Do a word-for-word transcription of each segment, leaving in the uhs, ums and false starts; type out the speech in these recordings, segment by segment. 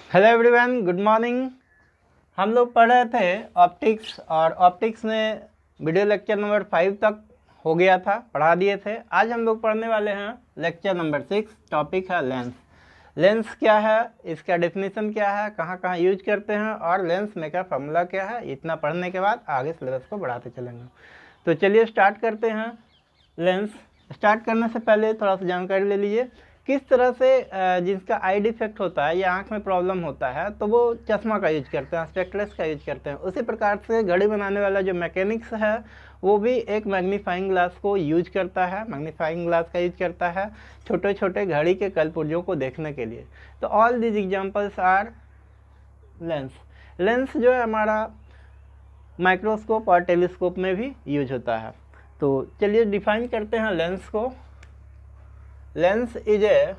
Hello everyone, good morning. हम लोग पढ़ रहे थे ऑप्टिक्स और ऑप्टिक्स में वीडियो लेक्चर नंबर फाइव तक हो गया था, पढ़ा दिए थे। आज हम लोग पढ़ने वाले हैं लेक्चर नंबर सिक्स। टॉपिक है लेंस। लेंस क्या है, इसका डेफिनेशन क्या है, कहाँ कहाँ यूज करते हैं और लेंस मेकर फार्मूला क्या है। इतना पढ़ने के बाद आगे सिलेबस को बढ़ाते चलेंगे। तो चलिए स्टार्ट करते हैं। लेंस स्टार्ट करने से पहले थोड़ा सा जानकारी ले लीजिए किस तरह से जिसका आई डिफेक्ट होता है या आंख में प्रॉब्लम होता है तो वो चश्मा का यूज करते हैं, स्पेक्ट्रस का यूज करते हैं। उसी प्रकार से घड़ी बनाने वाला जो मैकेनिक्स है वो भी एक मैग्नीफाइंग ग्लास को यूज करता है, मैग्नीफाइंग ग्लास का यूज करता है छोटे छोटे घड़ी के कलपुर्जों को देखने के लिए। तो all these examples are lens. Lens जो है हमारा माइक्रोस्कोप और टेलीस्कोप में भी यूज होता है। तो चलिए डिफाइन करते हैं लेंस को। Lens is a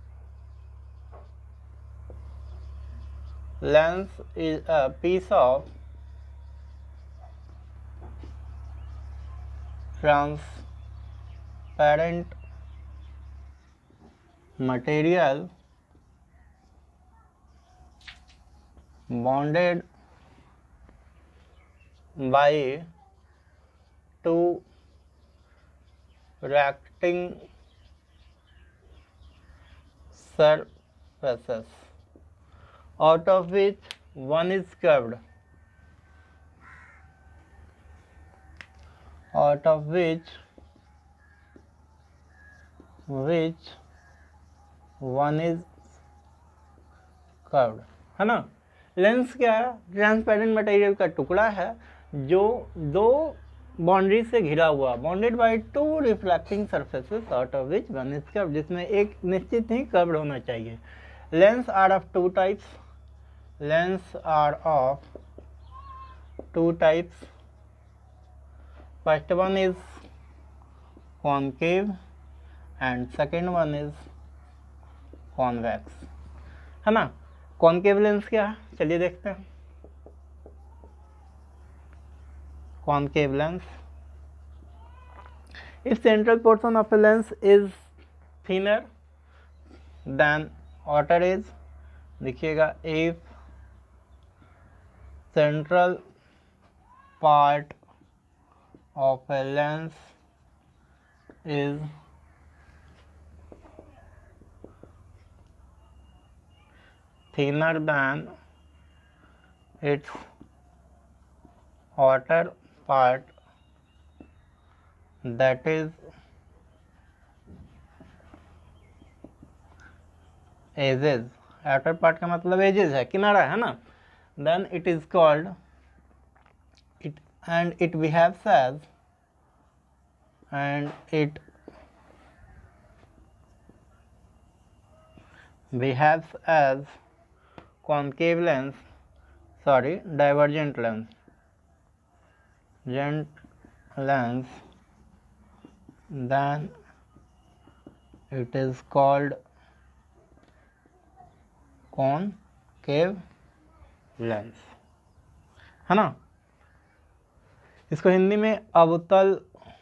lens is a piece of transparent material bonded by two reacting surfaces, out of which one is curved, out of which which one is curved, है ना। Lens क्या है? Transparent material का टुकड़ा है जो दो boundary से घिरा हुआ, bounded by two reflecting surfaces out of which one is curved, जिसमें एक निश्चित ही कर्व्ड होना चाहिए। Lens are of two types. Lens are of two types. First one is concave and second one is convex, है ना। Concave lens क्या है चलिए देखते हैं। Concave lens, if central portion of a lens is thinner than outer edge, देखिएगा, if central part of a lens is thinner than its outer part, that is edges, outer part का मतलब edges है, किनारा है ना, then it is called it and it behaves as and it behaves as concave lens, sorry, divergent lens, divergent lens, then it is called concave lens, है ना। इसको हिंदी में अवतल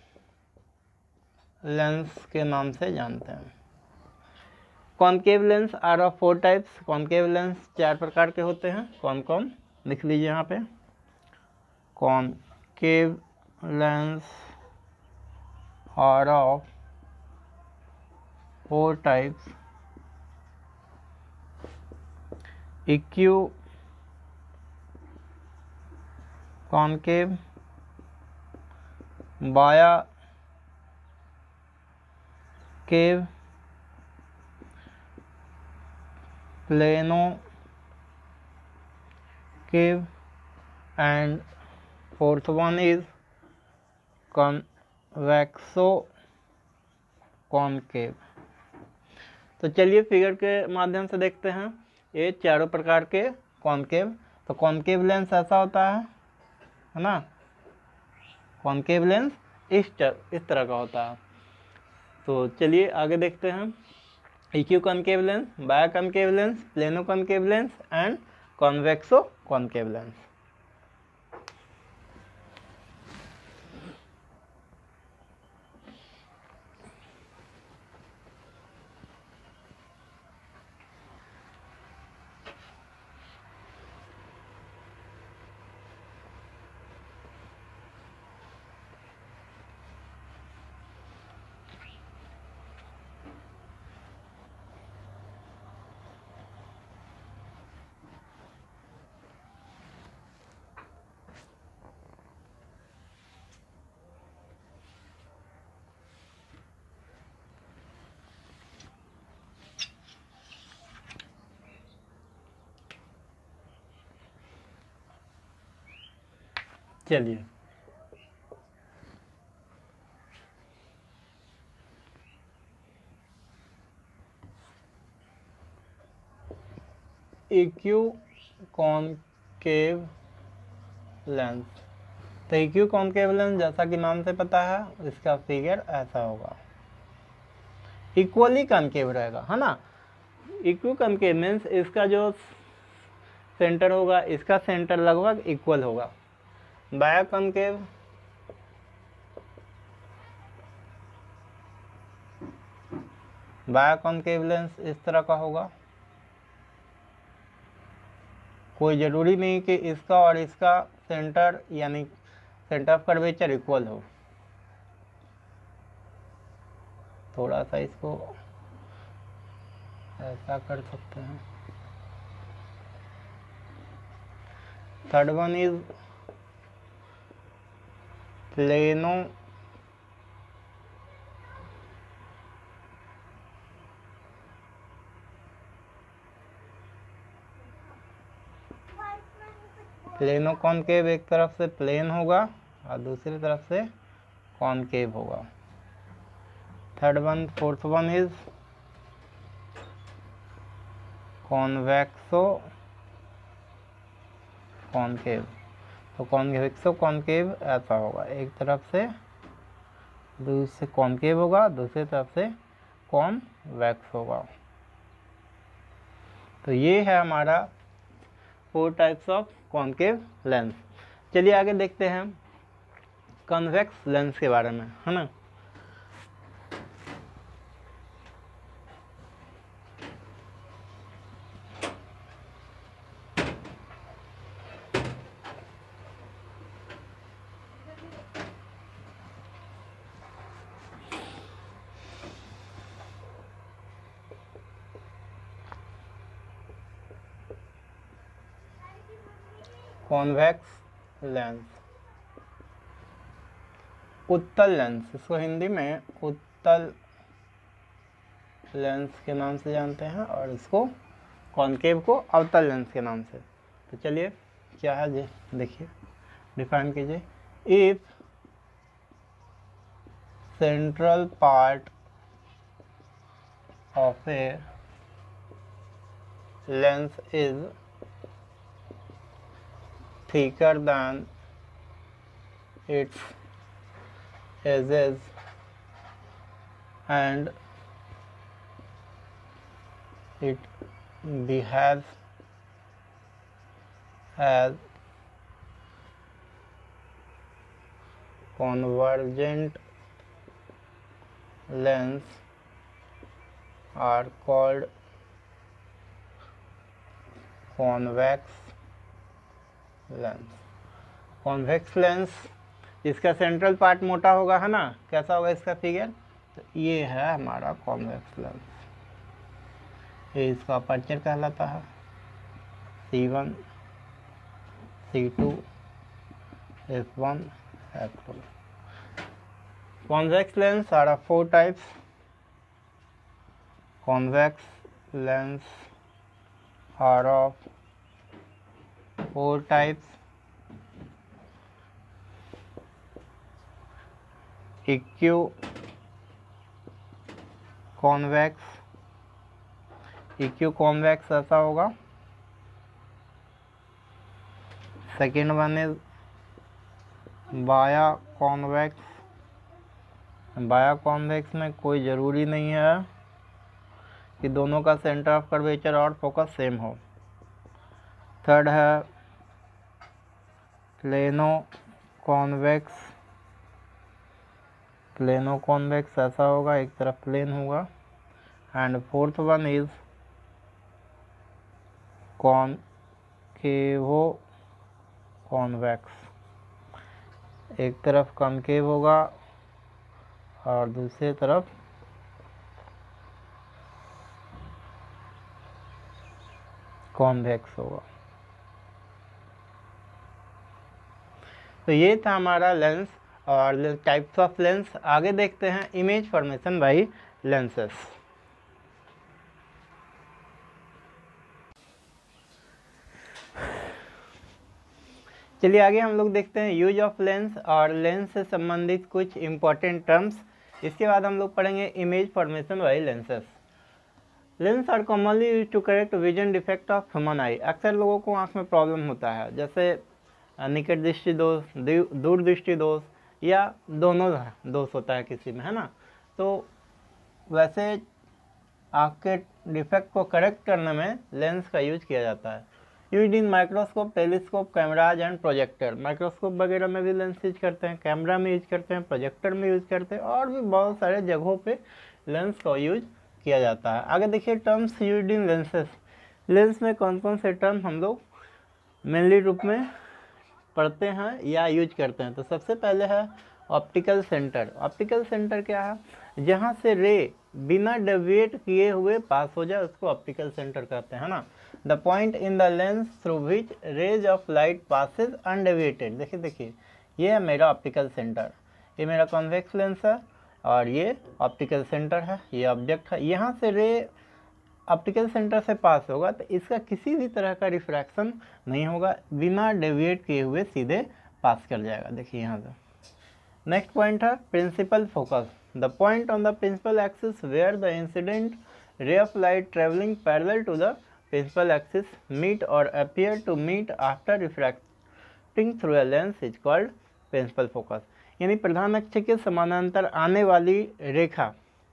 लेंस के नाम से जानते हैं। Concave lens are of four types. Concave lens चार प्रकार के होते हैं। कौन कौन लिख लीजिए यहाँ पे। Concave lens are of four types. Equiconcave, biconcave, planoconcave and fourth one is convexoconcave. तो चलिए फिगर के माध्यम से देखते हैं ये चारों प्रकार के कॉनकेव। तो कॉनकेव लेंस ऐसा होता है है ना। कॉनकेव लेंस इस इस तरह का होता है। तो चलिए आगे देखते हैं। Equiconcave lens, biconcave lens, planoconcave lens and convexoconcave lens. चलिए इक्यू कॉनकेव लेंस, तो इक्यू कॉनकेव लेंस जैसा कि नाम से पता है इसका फिगर ऐसा होगा, इक्वली कॉनकेव रहेगा, है ना। इक्यू कॉनकेव मीन्स इसका जो सेंटर होगा इसका सेंटर लगभग इक्वल होगा। बाया कॉनकेव बाया कॉनकेव लेंस इस तरह का होगा, कोई ज़रूरी नहीं कि इसका और इसका सेंटर यानी सेंटर ऑफ कर्वेचर इक्वल हो। थोड़ा सा इसको ऐसा कर सकते हैं। Third one is plano planoconcave, एक तरफ से प्लेन होगा और दूसरी तरफ से कॉनकेव होगा। Third one fourth one is convexoconcave, तो कॉन्वेक्सो कॉनकेव ऐसा होगा, एक तरफ से दूसरे कॉनकेव होगा दूसरी तरफ से कॉन्वेक्स होगा। तो ये है हमारा four types of concave lens. चलिए आगे देखते हैं कॉन्वेक्स लेंस के बारे में, है ना। कॉन्वेक्स लेंस, उत्तल लेंस, इसको हिंदी में उत्तल लेंस के नाम से जानते हैं और इसको कॉनकेव को अवतल लेंस के नाम से। तो चलिए क्या है जी, देखिए डिफाइन कीजिए। If central part of a lens is thicker than its edges and it behaves as convergent lens are called convex lens. Convex lens, इसका सेंट्रल पार्ट मोटा होगा, है ना। कैसा होगा इसका फिगर, तो ये है हमारा कॉन्वेक्स लेंस। ये इसका अपर्चर कहलाता है, C one C two F one F two. Convex lens are of four types. Convex lens are of four types: equ convex, equ convex ऐसा होगा। Second one is biconvex, biconvex में कोई ज़रूरी नहीं है कि दोनों का सेंटर ऑफ कर्वेचर और फोकस सेम हो। थर्ड है प्लेनो कॉन्वेक्स, प्लेनो कॉन्वेक्स ऐसा होगा, एक तरफ प्लेन होगा। And fourth one is कॉनकेवो convex, एक तरफ कॉनकेव होगा और दूसरी तरफ कॉन्वेक्स होगा। तो ये था हमारा लेंस और टाइप्स ऑफ लेंस। आगे देखते हैं इमेज फॉर्मेशन बाय लेंसेस। चलिए आगे हम लोग देखते हैं यूज ऑफ लेंस और लेंस से संबंधित कुछ इंपॉर्टेंट टर्म्स। इसके बाद हम लोग पढ़ेंगे image formation by lenses. Lens are commonly use to correct vision defect of human eye. अक्सर लोगों को आँख में प्रॉब्लम होता है, जैसे निकट दृष्टि दोष, दूर दृष्टि दोष, या दोनों दोष होता है किसी में, है ना। तो वैसे आँख के डिफेक्ट को करेक्ट करने में लेंस का यूज किया जाता है। Use in microscope, telescope, cameras and projector. Microscope वगैरह में भी लेंस यूज करते हैं, कैमरा में यूज करते हैं, प्रोजेक्टर में यूज करते हैं, और भी बहुत सारे जगहों पे लेंस का यूज किया जाता है। आगे देखिए terms use in lenses. Lens में कौन कौन से टर्म हम लोग मेनली रूप में पढ़ते हैं या यूज करते हैं। तो सबसे पहले है ऑप्टिकल सेंटर। ऑप्टिकल सेंटर क्या है? जहाँ से रे बिना डेविएट किए हुए पास हो जाए उसको ऑप्टिकल सेंटर कहते हैं, है ना। The point in the lens through which rays of light passes undeviated. देखिए देखिए ये है मेरा ऑप्टिकल सेंटर, ये मेरा कॉन्वेक्स लेंस है और ये ऑप्टिकल सेंटर है, ये ऑब्जेक्ट है। यहाँ से रे ऑप्टिकल सेंटर से पास होगा तो इसका किसी भी तरह का रिफ्रैक्शन नहीं होगा, बिना डेविएट किए हुए सीधे पास कर जाएगा। देखिए यहाँ से नेक्स्ट पॉइंट है principal focus. The point on the principal axis where the incident ray of light travelling parallel to the principal axis meet or appear to meet after refracting through a lens is called principal focus. यानी प्रधान अक्ष के समानांतर आने वाली रेखा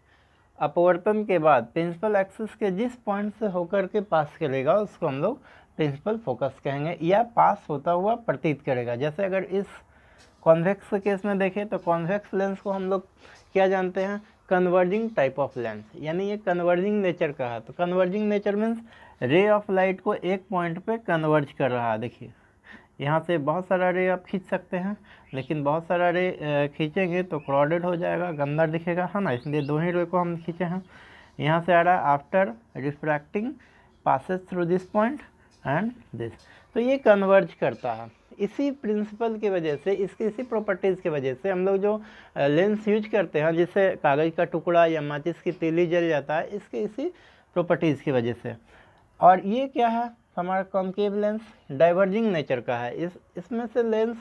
अपवर्तन के बाद प्रिंसिपल एक्सिस के जिस पॉइंट से होकर के पास करेगा उसको हम लोग प्रिंसिपल फोकस कहेंगे, या पास होता हुआ प्रतीत करेगा। जैसे अगर इस कॉन्वेक्स के केस में देखें तो कॉन्वेक्स लेंस को हम लोग क्या जानते हैं? कन्वर्जिंग टाइप ऑफ लेंस, यानी ये कन्वर्जिंग नेचर का है। तो converging nature means ray of light को एक पॉइंट पे कन्वर्ज कर रहा है। देखिए यहाँ से बहुत सारा रे आप खींच सकते हैं, लेकिन बहुत सारा रे खींचेंगे तो क्राउडेड हो जाएगा, गंदा दिखेगा, है ना। इसलिए दो ही रे को हम खींचे हैं। यहाँ से आ रहा है after refracting passes through this point and this, तो ये कन्वर्ज करता है। इसी प्रिंसिपल की वजह से, इसकी इसी प्रॉपर्टीज़ की वजह से हम लोग जो लेंस यूज करते हैं, जिससे कागज़ का टुकड़ा या माचिस की तीली जल जाता है, इसके इसी प्रॉपर्टीज़ की वजह से। और ये क्या है? हमारा कॉन्केव लेंस डाइवर्जिंग नेचर का है। इस इसमें से लेंस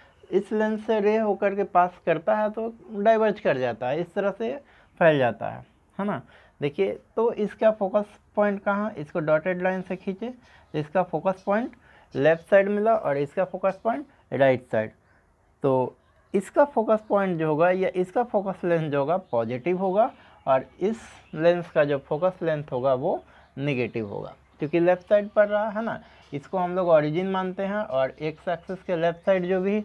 इस लेंस से रे होकर के पास करता है तो डाइवर्ज कर जाता है, इस तरह से फैल जाता है, है ना। देखिए तो इसका फोकस पॉइंट कहाँ? इसको डॉटेड लाइन से खींचे, इसका फोकस पॉइंट लेफ्ट साइड मिला और इसका फोकस पॉइंट राइट साइड। तो इसका फोकस पॉइंट जो होगा या इसका फोकस लेंथ जो होगा पॉजिटिव होगा, और इस लेंस का जो फोकस लेंथ होगा वो निगेटिव होगा, क्योंकि लेफ्ट साइड पड़ रहा है ना। इसको हम लोग ओरिजिन मानते हैं, और एक्स एक्सिस के लेफ्ट साइड जो भी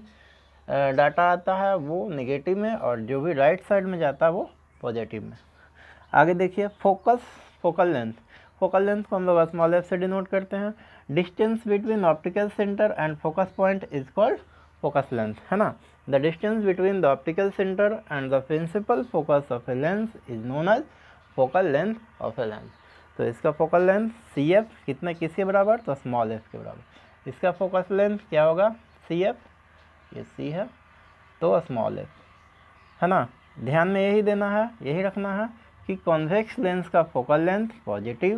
डाटा आता है वो निगेटिव में, और जो भी राइट साइड में जाता है वो पॉजिटिव में। आगे देखिए focus focal length. Focal length को हम लोग स्मॉल एफ से डिनोट करते हैं। Distance between optical centre and focus point is called focus length, है ना। The distance between the optical centre and the principal focus of a lens is known as focal length of a lens. तो इसका focal length C F कितना किसके बराबर? तो small F के बराबर। इसका फोकस लेंथ क्या होगा? सी एफ, ये सी है तो स्मॉल एफ, है ना। ध्यान में यही देना है, यही रखना है कि कॉन्वेक्स लेंस का फोकल लेंथ पॉजिटिव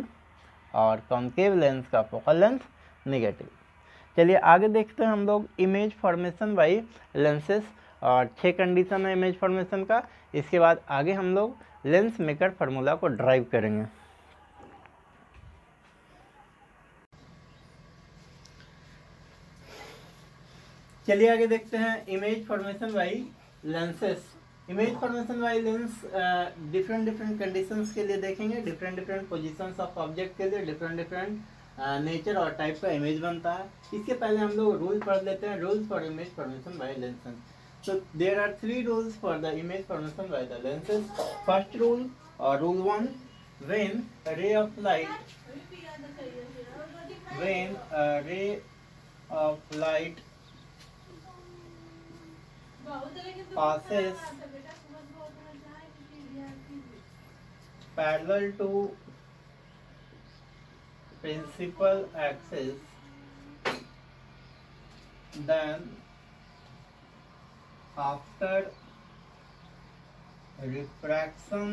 और कॉन्केव लेंस का फोकल लेंथ नेगेटिव। चलिए आगे देखते हैं हम लोग इमेज फॉर्मेशन बाई लेंसेस, और छः कंडीशन है इमेज फॉर्मेशन का। इसके बाद आगे हम लोग लेंस मेकर फार्मूला को ड्राइव करेंगे। चलिए आगे देखते हैं image formation by lenses. Image formation by lens different different conditions के लिए देखेंगे, different different positions of object के लिए डिफरेंट डिफरेंट नेचर और टाइप का इमेज बनता है। इसके पहले हम लोग रूल पढ़ लेते हैं, rules for image formation by lenses. So there are three rules for the image formation by the lenses. First rule or rule one, when a ray of light, when a ray of light passes parallel to principal axis, then after refraction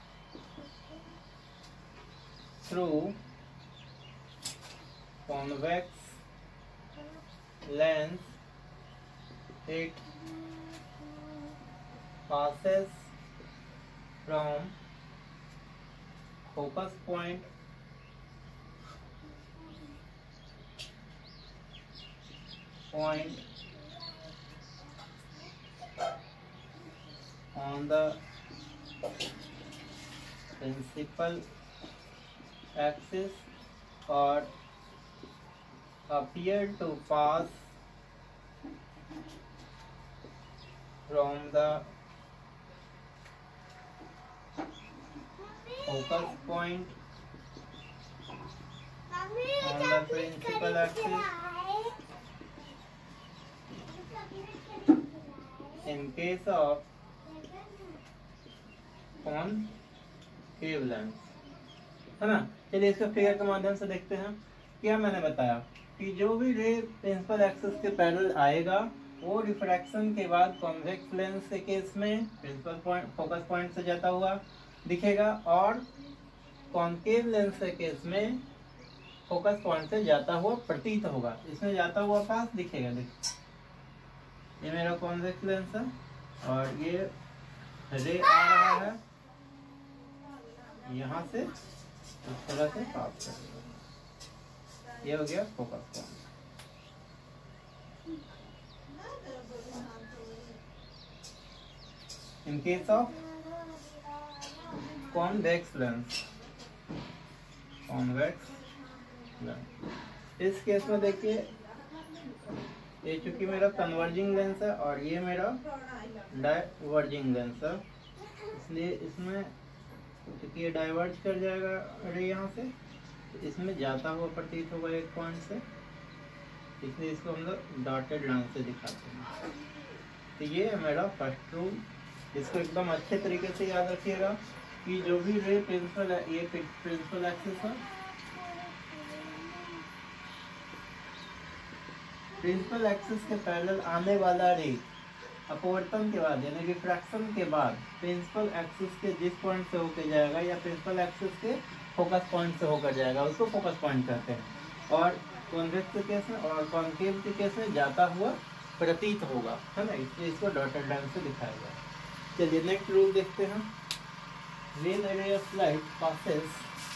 through convex lens it passes from focus point point on the principal axis or appear to pass from the focus point on the principal axis in case of concave lens, है ना। चलिए इसको figure के माध्यम से देखते हैं। क्या मैंने बताया कि जो भी रे प्रिंसिपल एक्सिस के पैरेलल आएगा वो रिफ्रैक्शन के बाद कॉन्वेक्स लेंस के केस में प्रिंसिपल पॉइंट फोकस पॉइंट से जाता हुआ दिखेगा और कॉन्केव लेंस के केस में फोकस पॉइंट से जाता हुआ प्रतीत होगा। इसमें जाता हुआ पास दिखेगा। देखिए ये मेरा कॉन्वेक्स लेंस है और ये रे आ रहा है यहाँ से इस तरह से पास करेगा। ये हो गया focus point. In case of convex lens, convex lens इस केस में देखिए ये चूंकि मेरा कन्वर्जिंग लेंस है और ये मेरा डाइवर्जिंग लेंस है, इसलिए इसमें क्योंकि ये डाइवर्ज कर जाएगा अरे यहाँ से, तो इसमें जाता हुआ प्रतीत होगा एक पॉइंट से, इसलिए इसको हम लोग डॉटेड लाइन से दिखाते हैं। तो ये है मेरा फर्स्ट रूल। इसको एकदम अच्छे तरीके से याद रखिएगा कि जो भी रे प्रिंसिपल है, ये प्रिंसिपल एक्सिस है, प्रिंसिपल एक्सिस के पैरेलल आने वाला रे अपवर्तन के बाद यानी रिफ्रैक्शन के बाद प्रिंसिपल एक्सिस के जिस पॉइंट से होकर जाएगा या प्रिंसिपल एक्सिस के फोकस पॉइंट से होकर जाएगा उसको फोकस पॉइंट कहते हैं। और कॉन्वेक्स के केस में और कॉन्केव के केस में जाता हुआ प्रतीत होगा, है ना, इसलिए इसको डॉटेड लाइन से दिखाया गया। चलिए नेक्स्ट रूल देखते हैं। When a ray of light passes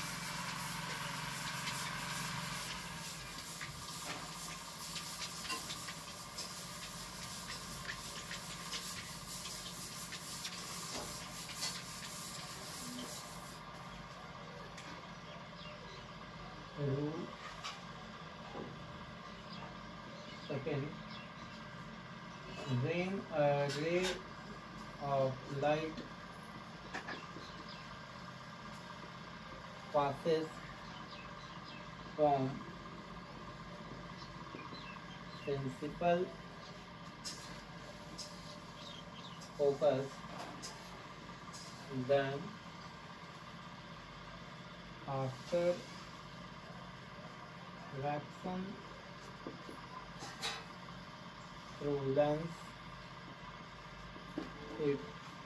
rule second, when a ray of light passes from principal focus, then after refraction through lens it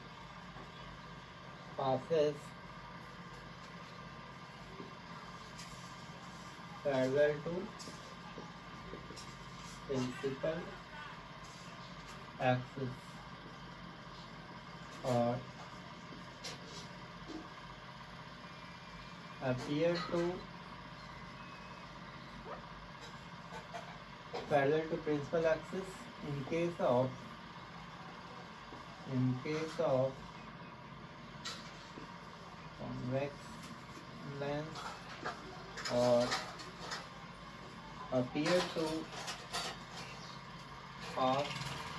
passes parallel to principal axis or appear to parallel to principal axis in case of in case of convex lens or appear to pass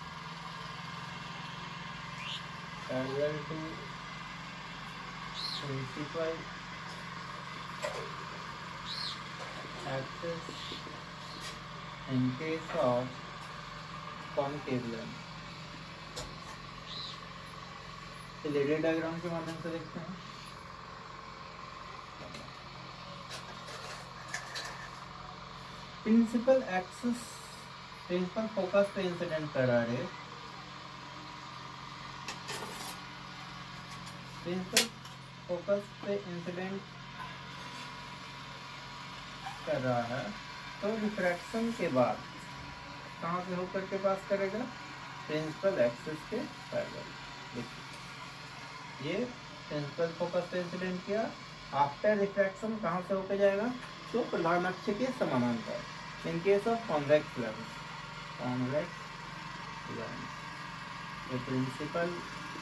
parallel to principal axis in case of concave lens। चलिए रे diagram के माध्यम से देखते हैं। Principal axis principal focus पे incident कर रहा है, प्रिंसिपल फोकस पे इंसिडेंट कर रहा है तो रिफ्रैक्शन के बाद कहाँ से होकर के पास करेगा, प्रिंसिपल एक्सिस के पैरेलल। देखिए ये प्रिंसिपल फोकस पे इंसिडेंट किया, आफ्टर रिफ्रैक्शन कहाँ से होकर जाएगा, तो प्रधान अक्ष के समानांतर। In case of convex lens, convex lens ये प्रिंसिपल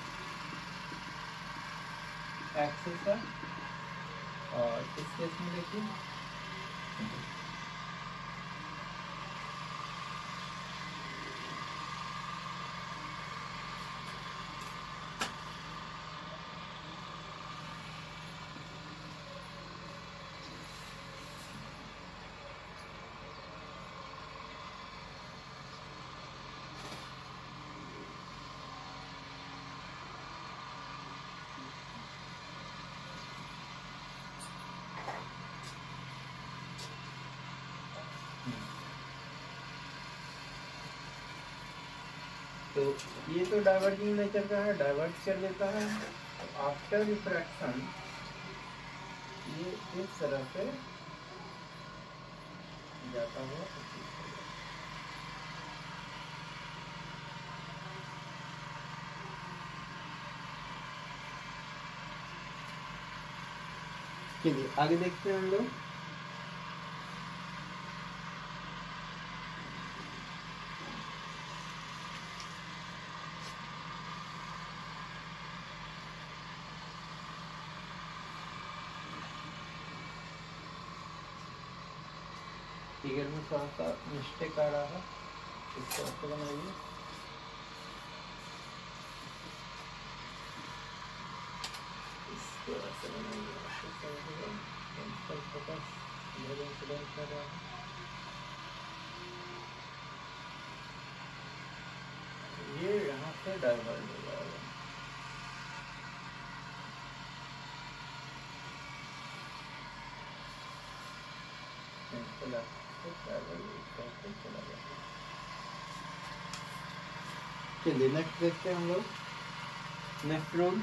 एक्सिस है, और इस केस में देखिए तो ये तो डाइवर्जिंग नेचर का है, डाइवर्ट कर देता है। आफ्टर रिफ्रैक्शन ये इस तरह से जाता हुआ, चलिए आगे देखते हैं हम लोग। फिगर में थोड़ा सा मिस्टेक आ रहा है, इसको अच्छे बनाइए। इसको ऐसे बनाइए, कर रहा है। ये यहाँ से डाइवर्ट हो जाएगा, चला जाएगा। चलिए नेक्स्ट देखते हैं हम लोग। नेक्स्ट रूल,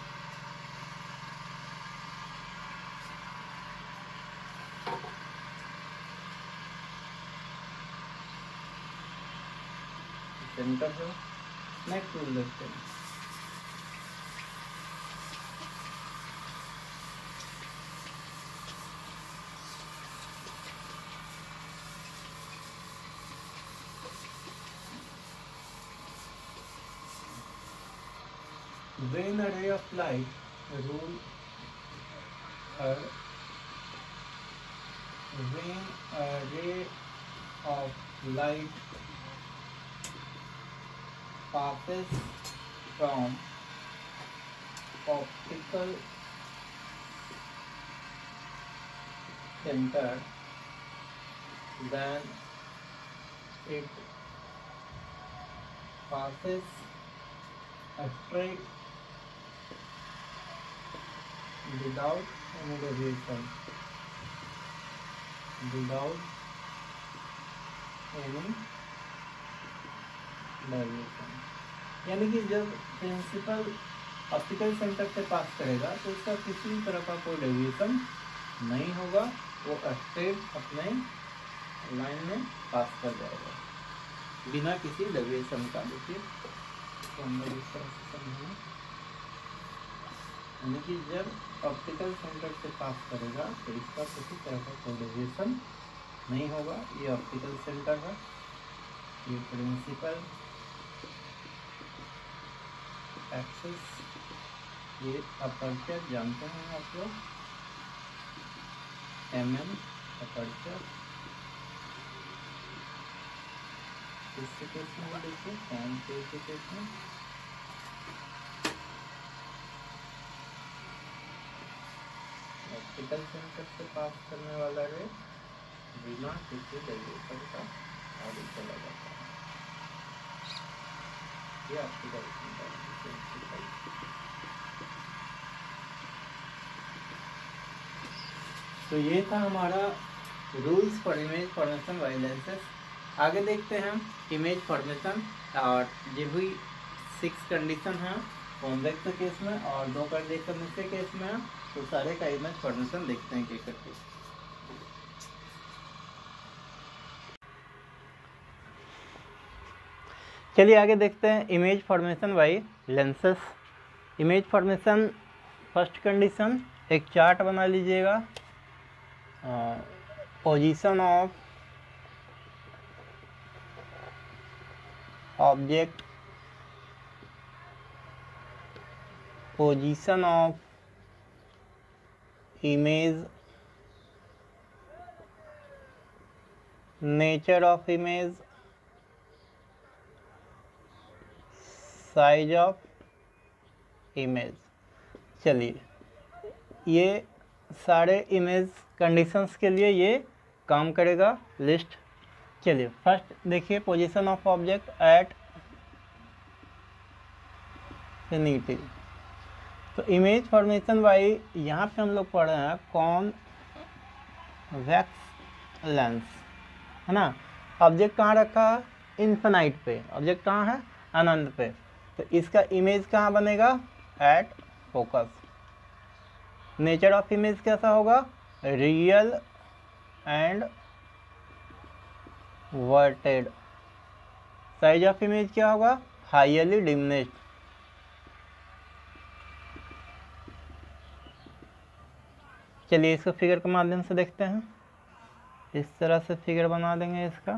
सेंटर है। नेक्स्ट रूल देखते हैं। When a ray of light, rule, uh, when a ray of light passes from optical center, then it passes straight without any deviation, without any deviation। यानी कि जब principal optical centre से पास करेगा तो उसका किसी तरह का कोई डेविएशन नहीं होगा, वो स्ट्रेट अपने लाइन में पास कर जाएगा बिना किसी डेविएशन का। देखिए यानी कि जब ऑप्टिकल सेंटर से पास करेगा तो इसका किसी तरह का कोई डेविएशन नहीं होगा। ये ऑप्टिकल सेंटर है, ये प्रिंसिपल एक्सिस, ये अपर्चर जानते हैं आप लोग, एम एम अपर्चर। इस केस में देखिए कौन से केस में ऑप्टिकल सेंटर से पास करने वाला रे बिना किसी डेविएशन का आगे चला जाता है। ये ऑप्टिकल सेंटर प्रिंसिपल। तो ये था हमारा rules for image formation by lenses. आगे देखते हैं हम इमेज फॉर्मेशन, और ये भी सिक्स कंडीशन है कॉन्वेक्स केस में और दो कंडीशन इसके केस में है। तो सारे का इमेज फॉर्मेशन देखते हैं क्या करके। चलिए आगे देखते हैं image formation by lenses. Image formation first condition, एक चार्ट बना लीजिएगा। Position of object, position of image, nature of image, size of image. चलिए ये सारे इमेज कंडीशंस के लिए ये काम करेगा लिस्ट। चलिए फर्स्ट देखिए, position of object at infinity. तो इमेज फॉर्मेशन बाई, यहाँ पे हम लोग पढ़ रहे हैं कॉन्वेक्स लेंस, है ना। ऑब्जेक्ट कहाँ रखा है? इन्फिनाइट पे। ऑब्जेक्ट कहाँ है? अनंत पे। तो इसका इमेज कहाँ बनेगा? At focus. Nature of image कैसा होगा? Real and inverted. Size of image क्या होगा? Highly diminished. चलिए इसको फिगर के माध्यम से देखते हैं। इस तरह से फिगर बना देंगे इसका।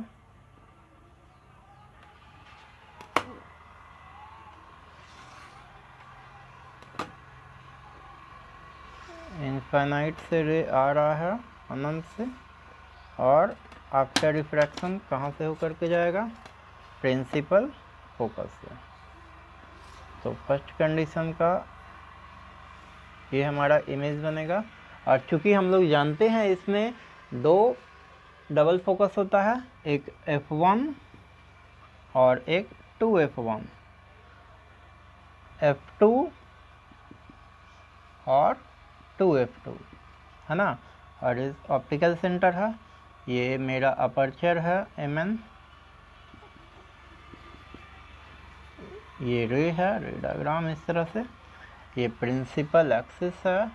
इनफाइनाइट से रे आ रहा है अनंत से, और आफ्टर रिफ्रैक्शन कहाँ से होकर के जाएगा? प्रिंसिपल फोकस से। तो फर्स्ट कंडीशन का ये हमारा इमेज बनेगा। और चूंकि हम लोग जानते हैं इसमें दो डबल फोकस होता है, एक एफ वन और एक two F one, F two और टू एफ टू, है ना। और इस ऑप्टिकल सेंटर है, ये मेरा अपर्चर है एम एन, ये रे है, रे डायग्राम इस तरह से, ये प्रिंसिपल एक्सिस है।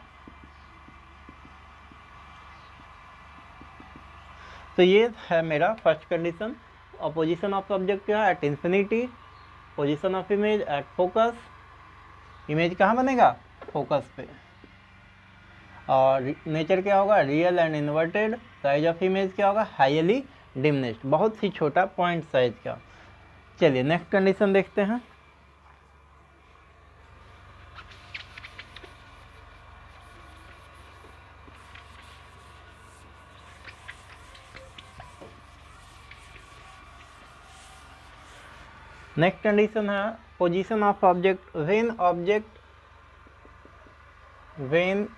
तो ये है मेरा फर्स्ट कंडीशन। और पोजीशन ऑफ ऑब्जेक्ट क्या है? At infinity. Position of image at focus. Image कहाँ बनेगा? फोकस पे। और नेचर क्या होगा? Real and inverted. Size of image क्या होगा? हाईली डिमिनिश्ड, बहुत ही छोटा पॉइंट साइज का। चलिए नेक्स्ट कंडीशन देखते हैं। नेक्स्ट कंडीशन है position of object when object when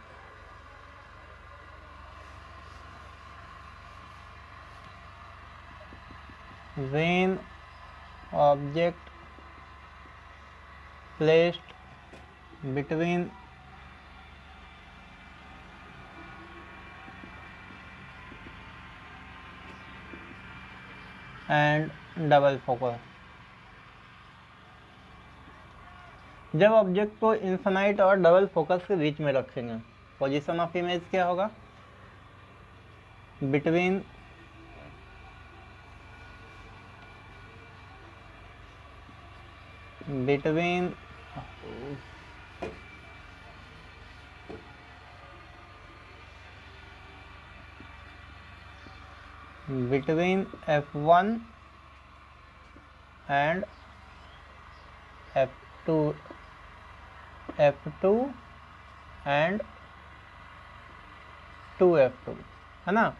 when object placed between and double focus। जब ऑब्जेक्ट को इन्फिनाइट और डबल फोकस के बीच में रखेंगे, पोजीशन ऑफ इमेज क्या होगा? Between between between F one and F two, F two and two F two, है ना।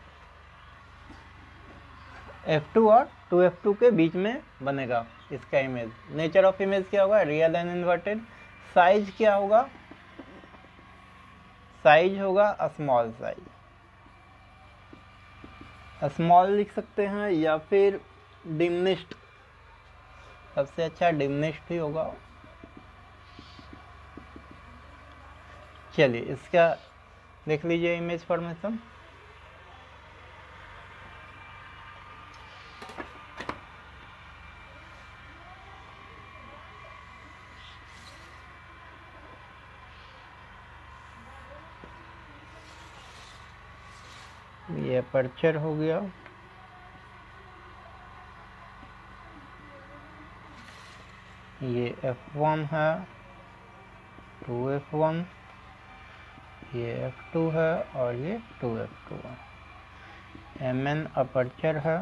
एफ टू और टू एफ टू के बीच में बनेगा इसका इमेज। नेचर ऑफ इमेज क्या होगा? Real and inverted. साइज क्या होगा? साइज होगा स्मॉल साइज। स्मॉल लिख सकते हैं या फिर डिमिनिश्ड, सबसे अच्छा डिमिनिश्ड ही होगा। चलिए इसका देख लीजिए इमेज फॉर्मेशन। ये अपर्चर हो गया, ये एफ वन है, टू एफ वन, ये एफ टू है और ये टू एफ टू है। एम एन अपर्चर है,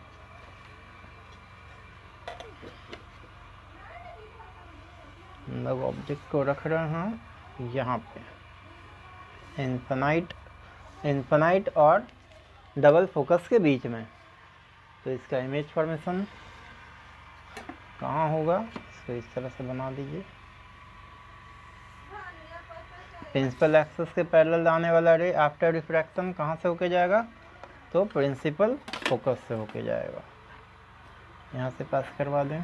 हम लोग ऑब्जेक्ट को रख रहे हैं यहाँ पे इन्फिनाइट इन्फिनाइट और डबल फोकस के बीच में। तो इसका इमेज फॉर्मेशन कहाँ होगा, इसको इस तरह से बना दीजिए। प्रिंसिपल एक्सिस के पैरेलल आने वाला रे आफ्टर रिफ्रैक्शन कहाँ से होके जाएगा, तो प्रिंसिपल फोकस से होके जाएगा। यहाँ से पास करवा दें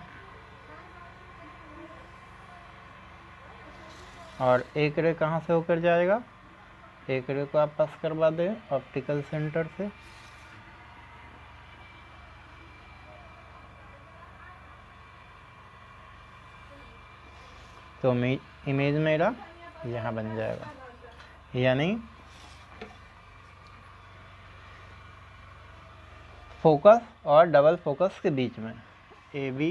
और एक रे कहाँ से होकर जाएगा, एक रे को आप पास करवा दें ऑप्टिकल सेंटर से। तो इमेज मेरा यहाँ बन जाएगा, यानी फोकस और डबल फोकस के बीच में ए बी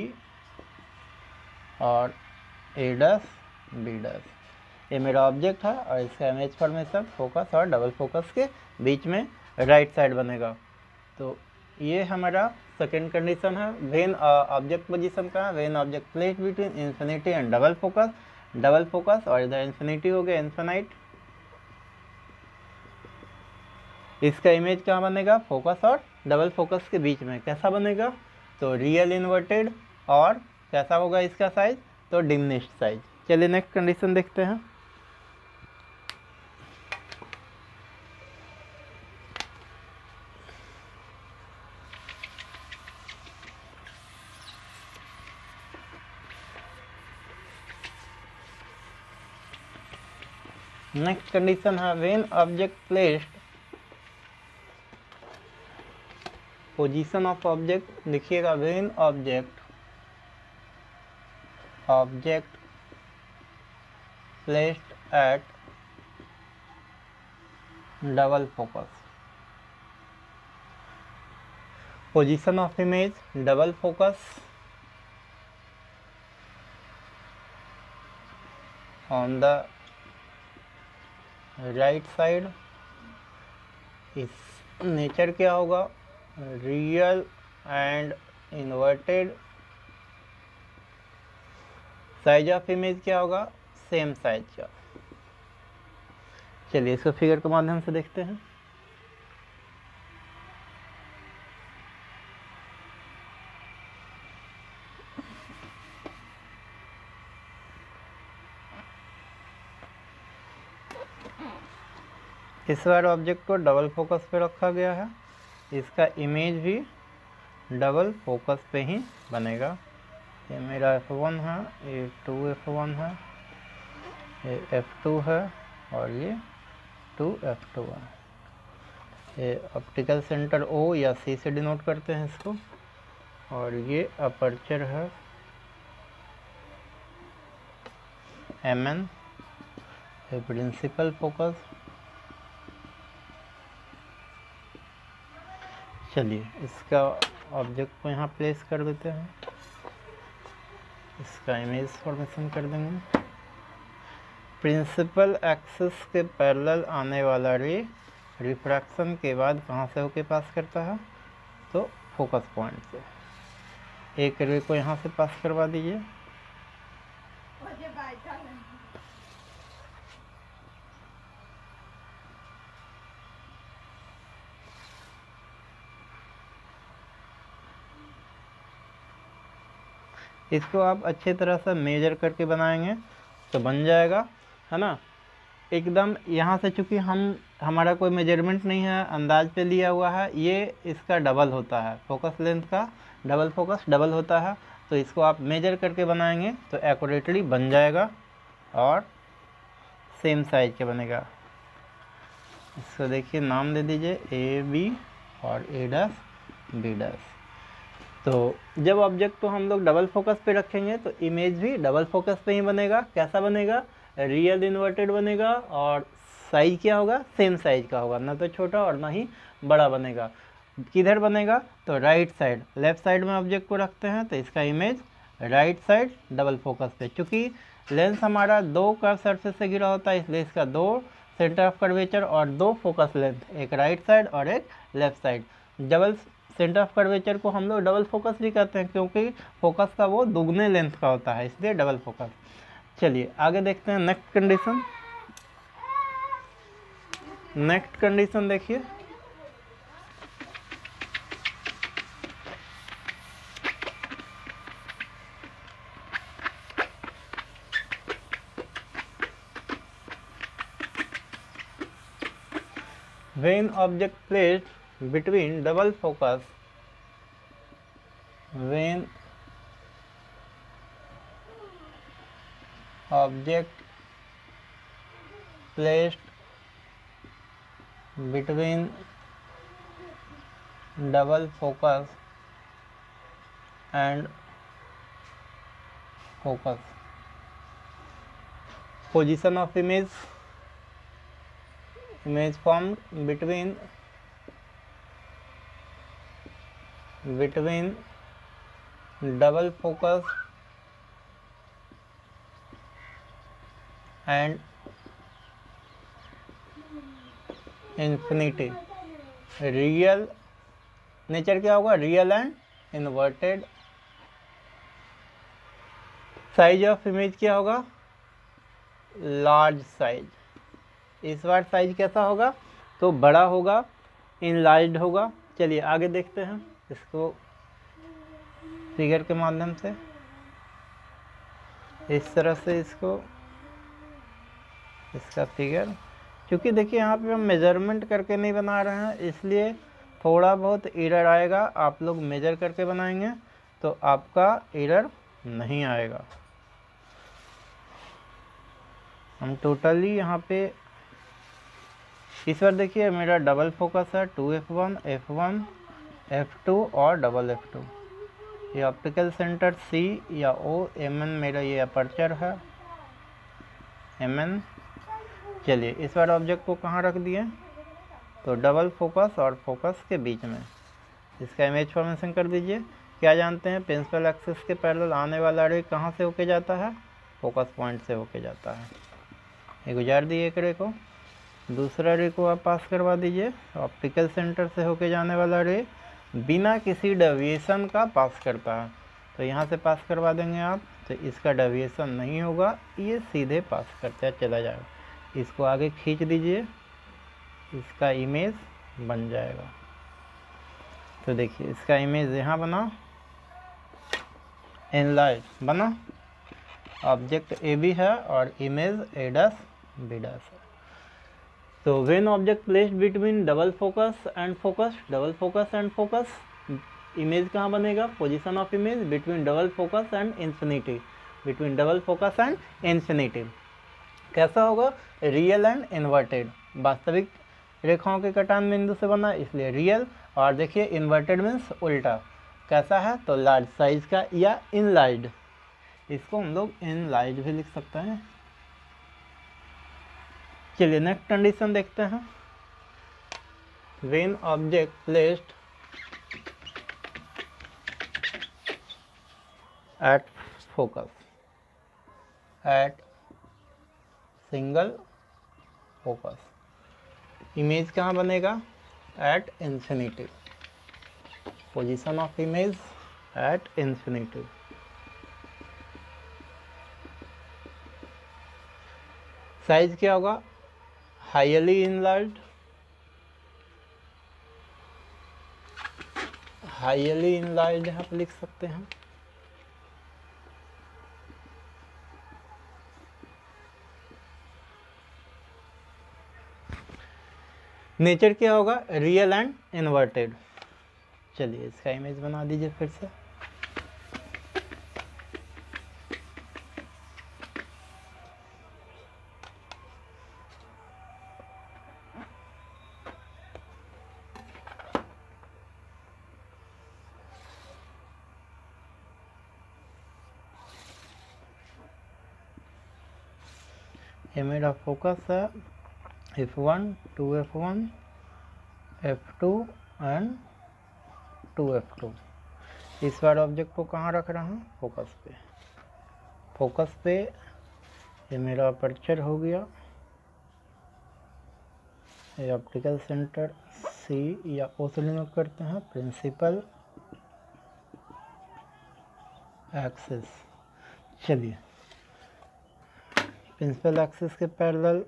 और ए डस बी डस, ये मेरा ऑब्जेक्ट है और इसका इमेज फॉर्मेशन फोकस और डबल फोकस के बीच में राइट साइड बनेगा। तो ये हमारा सेकेंड कंडीशन है। व्हेन ऑब्जेक्ट पोजीशन का, when object place between infinity and double focus, double focus और इधर इन्फिनिटी हो गया इन्फिनाइट। इसका इमेज क्या बनेगा, फोकस और डबल फोकस के बीच में। कैसा बनेगा, तो रियल इन्वर्टेड, और कैसा होगा इसका साइज, तो डिमिनिश्ड साइज। चलिए नेक्स्ट कंडीशन देखते हैं। नेक्स्ट कंडीशन है when object placed, position of object लिखिएगा, when object object placed at double focus, position of image double focus on the right side. इस नेचर क्या होगा, real and inverted. Size of image क्या होगा, same size का। चलिए इसको figure के माध्यम से देखते हैं। इस बार ऑब्जेक्ट को डबल फोकस पे रखा गया है, इसका इमेज भी डबल फोकस पे ही बनेगा। ये मेरा एफ वन है, ये टू एफ वन है, ये एफ टू है और ये टू एफ टू है। ये ऑप्टिकल सेंटर ओ या सी से डिनोट करते हैं इसको, और ये अपर्चर है एम एन, ये प्रिंसिपल फोकस। चलिए इसका ऑब्जेक्ट को यहाँ प्लेस कर देते हैं, इसका इमेज फॉर्मेशन कर देंगे। प्रिंसिपल एक्सिस के पैरेलल आने वाला रे रिफ्रैक्शन के बाद कहाँ से होके पास करता है, तो फोकस पॉइंट से। एक रे को यहाँ से पास करवा दीजिए, इसको आप अच्छे तरह से मेजर करके बनाएंगे तो बन जाएगा, है ना। एकदम यहाँ से चूँकि हम हमारा कोई मेजरमेंट नहीं है, अंदाज पे लिया हुआ है, ये इसका डबल होता है, फोकस लेंथ का डबल फोकस डबल होता है। तो इसको आप मेजर करके बनाएंगे तो एक्यूरेटली बन जाएगा और सेम साइज का बनेगा। इसको देखिए नाम दे दीजिए ए बी और ए डैश बी डैश। तो जब ऑब्जेक्ट को हम लोग डबल फोकस पे रखेंगे तो इमेज भी डबल फोकस पे ही बनेगा। कैसा बनेगा, रियल इन्वर्टेड बनेगा, और साइज क्या होगा, सेम साइज का होगा, ना तो छोटा और ना ही बड़ा बनेगा। किधर बनेगा, तो राइट साइड, लेफ्ट साइड में ऑब्जेक्ट को रखते हैं तो इसका image right side double focus पे। चूँकि लेंस हमारा दो कर्व सरफेस से घिरा होता है, इसलिए इसका दो सेंटर ऑफ कर्वेचर और दो फोकस लेंथ, एक राइट साइड और एक left side. Double centre of curvature को हम लोग डबल फोकस भी कहते हैं, क्योंकि फोकस का वो दुगने लेंथ का होता है, इसलिए डबल फोकस। चलिए आगे देखते हैं नेक्स्ट कंडीशन। नेक्स्ट कंडीशन देखिए, when object placed between double focus, when object placed between double focus and focus, position of image image formed between between double focus and infinity, real nature क्या होगा, real and inverted. Size of image क्या होगा, large size. इस बार size कैसा होगा, तो बड़ा होगा, इनलार्ज्ड होगा। चलिए आगे देखते हैं इसको फिगर के माध्यम से। इस तरह से इसको इसका फिगर, क्योंकि देखिए यहाँ पे हम मेजरमेंट करके नहीं बना रहे हैं, इसलिए थोड़ा बहुत एरर आएगा। आप लोग मेजर करके बनाएंगे तो आपका एरर नहीं आएगा। हम टोटली यहाँ पे इस बार देखिए मेरा डबल फोकस है, two F one, F one, F two और डबल एफ टू। ये ऑप्टिकल सेंटर सी या ओ, एम एन मेरा ये अपर्चर है, एम एन। चलिए इस बार ऑब्जेक्ट को कहाँ रख दिए, तो डबल फोकस और फोकस के बीच में। इसका इमेज फॉर्मेशन कर दीजिए। क्या जानते हैं, प्रिंसिपल एक्सिस के पैरेलल आने वाला रे कहाँ से होके जाता है, फोकस पॉइंट से होके जाता है। ये गुजार दिए एक रे को, दूसरा रे को आप पास करवा दीजिए। ऑप्टिकल सेंटर से होके जाने वाला रे बिना किसी डेविएशन का पास करता है, तो यहाँ से पास करवा देंगे आप, तो इसका डेविएशन नहीं होगा, ये सीधे पास करते चला जाएगा। इसको आगे खींच दीजिए, इसका इमेज बन जाएगा। तो देखिए इसका इमेज यहाँ बना, एनलाइट बना, ऑब्जेक्ट ए बी है और image A dash B dash है। तो when object placed between double focus and focus, double focus and focus, image कहाँ बनेगा, position of image between double focus and infinity, between double focus and infinity. कैसा होगा, real and inverted. वास्तविक रेखाओं के कटान बिंदु से बना, इसलिए रियल। और देखिए इन्वर्टेड मीन्स उल्टा। कैसा है, तो लार्ज साइज का या इनलाइड। इसको हम लोग इनलाइड भी लिख सकते हैं। चलिए नेक्स्ट कंडीशन देखते हैं। When object placed at focus at single focus, image कहाँ बनेगा, at infinity, position of image at infinity. Size क्या होगा, हाईली इनलार्ज्ड, हाईली इनलार्ज्ड आप लिख सकते हैं। नेचर क्या होगा, रियल एंड इन्वर्टेड। चलिए इसका इमेज बना दीजिए फिर से। ये मेरा फोकस है, F one, two F one, F two and two F two. इस बार ऑब्जेक्ट को कहाँ रख रहा हूँ, फोकस पे। फोकस पे ये मेरा अपर्चर हो गया, ये ऑप्टिकल सेंटर सी या ओ से डिनोट करते हैं, प्रिंसिपल एक्सिस। चलिए प्रिंसिपल एक्सिस के पैरेलल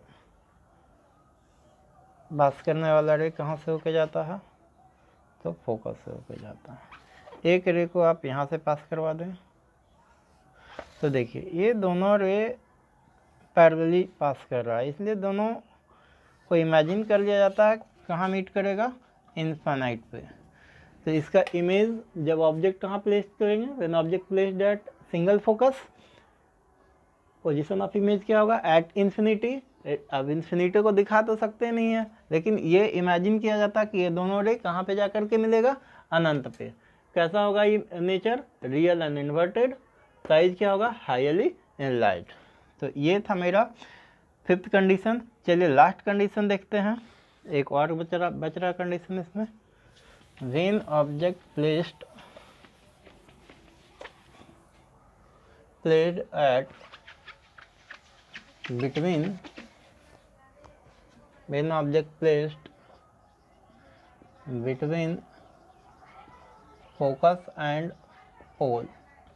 पास करने वाला रे कहाँ से होके जाता है, तो फोकस से होके जाता है। एक रे को आप यहाँ से पास करवा दें तो देखिए ये दोनों रे पैरेलली पास कर रहा है, इसलिए दोनों को इमेजिन कर लिया जाता है कहाँ मीट करेगा, इनफाइनाइट पे। तो इसका इमेज जब ऑब्जेक्ट कहाँ प्लेस करेंगे, when object placed at single focus, position of image क्या होगा, एट इन्फिनिटी। अब इन्फिनिटी को दिखा तो सकते नहीं है, लेकिन ये इमेजिन किया जाता है कि ये दोनों रे कहाँ पे जा कर के मिलेगा, अनंत पे। कैसा होगा ये nature, real and inverted. Size क्या होगा, हाईली इनलाइट। तो ये था मेरा फिफ्थ कंडीशन। चलिए लास्ट कंडीशन देखते हैं, एक और बच रहा बच रहा कंडीशन इसमें। When object placed placed at between when object placed between focus and pole,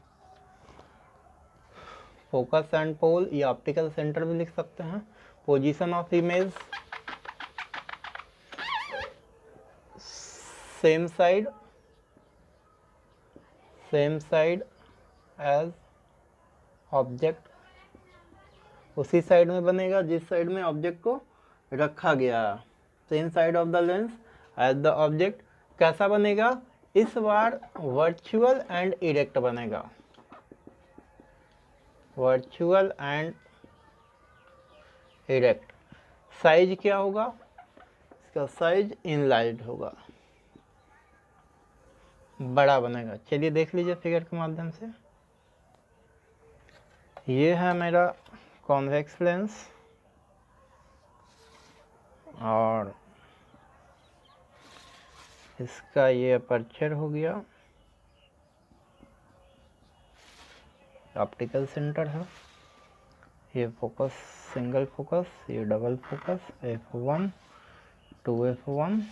focus and pole या ऑप्टिकल सेंटर भी लिख सकते हैं। Position of image same side same side as object, उसी साइड में बनेगा जिस साइड में ऑब्जेक्ट को रखा गया। Same side of the lens as the object. कैसा बनेगा, इस बार वर्चुअल एंड इरेक्ट बनेगा, वर्चुअल एंड इरेक्ट। साइज क्या होगा, इसका साइज इनलाइट होगा, बड़ा बनेगा। चलिए देख लीजिए फिगर के माध्यम से। ये है मेरा कॉन्वेक्स लेंस और इसका ये अपर्चर हो गया, ऑप्टिकल सेंटर है। ये फोकस सिंगल फोकस, ये double focus, F one, two F one,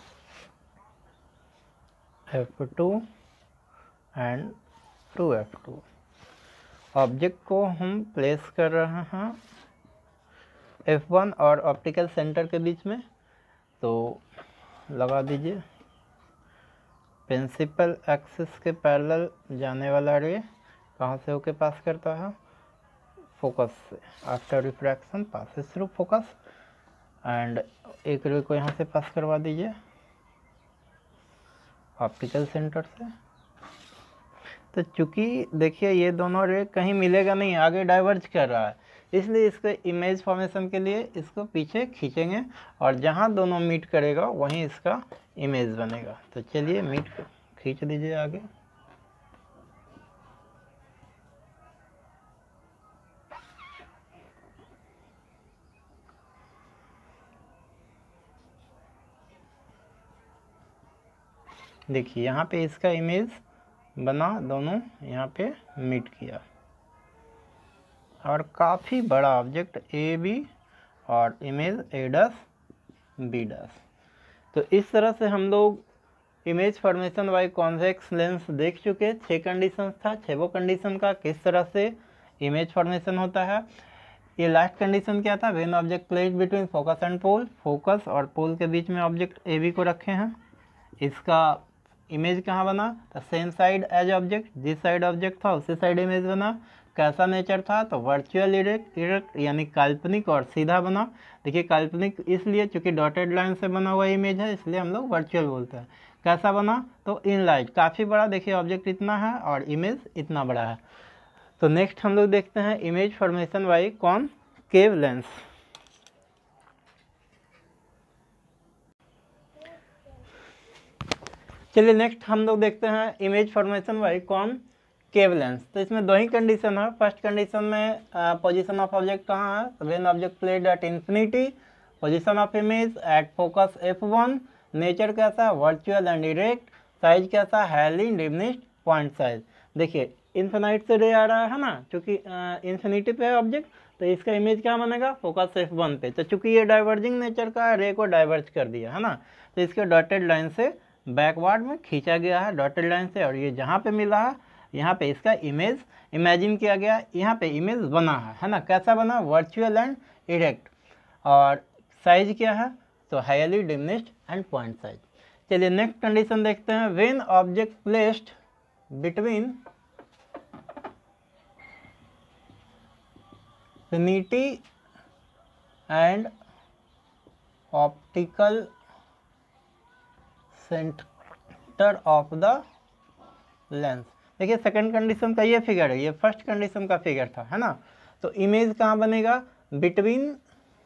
F two and two F two. Object को हम प्लेस कर रहे हैं एफ वन और ऑप्टिकल सेंटर के बीच में, तो लगा दीजिए प्रिंसिपल एक्सिस के पैरेलल जाने वाला रे कहाँ से होके पास करता है, फोकस से। After refraction passes through focus and एक रे को यहाँ से पास करवा दीजिए ऑप्टिकल सेंटर से। तो चूंकि देखिए ये दोनों रे कहीं मिलेगा नहीं, आगे डाइवर्ज कर रहा है, इसलिए इसके इमेज फॉर्मेशन के लिए इसको पीछे खींचेंगे और जहाँ दोनों मीट करेगा वहीं इसका इमेज बनेगा। तो चलिए मीट खींच दीजिए आगे। देखिए यहाँ पे इसका इमेज बना, दोनों यहाँ पे मीट किया और काफ़ी बड़ा ऑब्जेक्ट ए बी और image A dash B dash. तो इस तरह से हम लोग image formation by convex lens देख चुके। छः कंडीशंस था, छः कंडीशन का किस तरह से इमेज फॉर्मेशन होता है। ये लास्ट कंडीशन क्या था, when object placed between focus and pole, focus और पोल के बीच में ऑब्जेक्ट ए बी को रखे हैं। इसका इमेज कहाँ बना, तो सेम साइड एज ऑब्जेक्ट, जिस साइड ऑब्जेक्ट था उसी साइड इमेज बना। कैसा नेचर था, तो वर्चुअल इरेक्ट इरेक्ट यानी काल्पनिक और सीधा बना। देखिए काल्पनिक इसलिए क्योंकि डॉटेड लाइन से बना हुआ इमेज है, इसलिए हम लोग वर्चुअल बोलते हैं। कैसा बना, तो इनलाइट, काफ़ी बड़ा। देखिए ऑब्जेक्ट इतना है और इमेज इतना बड़ा है। तो नेक्स्ट हम लोग देखते हैं image formation by concave lens. चलिए नेक्स्ट हम लोग देखते हैं image formation by concave lens. तो इसमें दो ही कंडीशन है। फर्स्ट कंडीशन में पोजीशन ऑफ ऑब्जेक्ट कहाँ है, when object placed at infinity, position of image at focus F one, nature कैसा, वर्चुअल एंड इरेक्ट, साइज कैसा, हाईली डिमिनिश्ड पॉइंट साइज। देखिए इन्फिनाइट से रे आ रहा है ना, क्योंकि इन्फिनिटी पे है ऑब्जेक्ट, तो इसका इमेज क्या बनेगा, फोकस एफ वन पे। तो चूंकि ये डाइवर्जिंग नेचर का है, रे को डाइवर्ज कर दिया है ना, तो इसके डॉटेड लाइन से बैकवर्ड में खींचा गया है डॉटेड लाइन से, और ये जहाँ पे मिला है यहाँ पे इसका इमेज इमेजिन किया गया, यहाँ पे इमेज बना है है ना। कैसा बना, वर्चुअल एंड इरेक्ट। और साइज क्या है, तो highly diminished and point size. चलिए नेक्स्ट कंडीशन देखते हैं। When object placed between infinity and optical center of the lens। देखिए सेकंड कंडीशन का ये फिगर है, ये फर्स्ट कंडीशन का फिगर था है ना। तो इमेज कहाँ बनेगा, between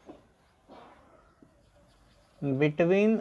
between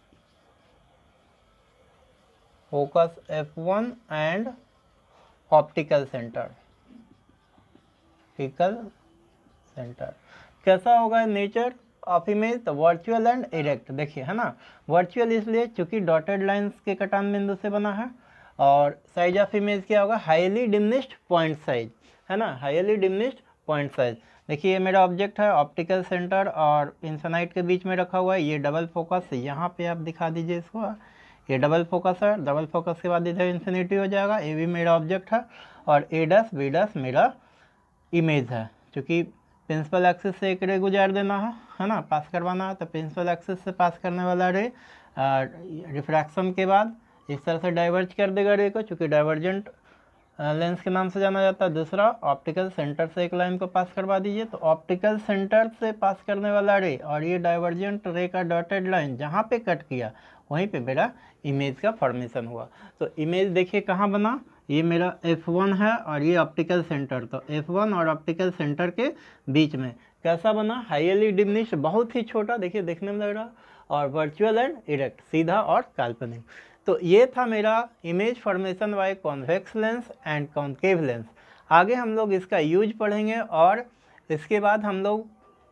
focus F one and optical centre optical centre. कैसा होगा नेचर ऑफ इमेज, तो वर्चुअल एंड इरेक्ट। देखिए है ना, वर्चुअल इसलिए क्योंकि डॉटेड लाइंस के कटान बिंदु से बना है, और साइज ऑफ इमेज क्या होगा, हाईली डिमिनिश्ड पॉइंट साइज है ना, हाईली डिमिनिश्ड पॉइंट साइज। देखिए ये मेरा ऑब्जेक्ट है, ऑप्टिकल सेंटर और इन्फिनाइट के बीच में रखा हुआ है। ये डबल फोकस यहाँ पे आप दिखा दीजिए इसको, ये डबल फोकस है, डबल फोकस के बाद इधर इन्फिनिटी हो जाएगा। ये भी मेरा ऑब्जेक्ट है, और ए डस बी डस मेरा इमेज है। क्योंकि प्रिंसिपल एक्सिस से एक रे गुजार देना है है ना, पास करवाना है, तो प्रिंसिपल एक्सिस से पास करने वाला रे रिफ्रैक्शन के बाद इस तरह से डाइवर्ज कर देगा रे को, चूँकि डाइवर्जेंट लेंस के नाम से जाना जाता है। दूसरा, ऑप्टिकल सेंटर से एक लाइन को पास करवा दीजिए, तो ऑप्टिकल सेंटर से पास करने वाला रे और ये डाइवर्जेंट रे का डॉटेड लाइन जहाँ पे कट किया वहीं पे मेरा इमेज का फॉर्मेशन हुआ। तो इमेज देखिए कहाँ बना, ये मेरा एफ वन है और ये ऑप्टिकल सेंटर, तो एफ वन और ऑप्टिकल सेंटर के बीच में कैसा बना, हाईली डिमिनिश्ड, बहुत ही छोटा देखिए देखने में लग रहा, और वर्चुअल एंड इरेक्ट, सीधा और काल्पनिक। तो ये था मेरा image formation by convex lens and concave lens. आगे हम लोग इसका यूज पढ़ेंगे, और इसके बाद हम लोग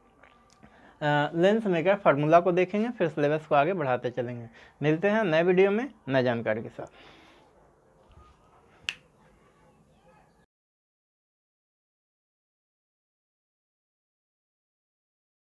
लेंस मेकर फार्मूला को देखेंगे, फिर सिलेबस को आगे बढ़ाते चलेंगे। मिलते हैं नए वीडियो में नए जानकारी के साथ।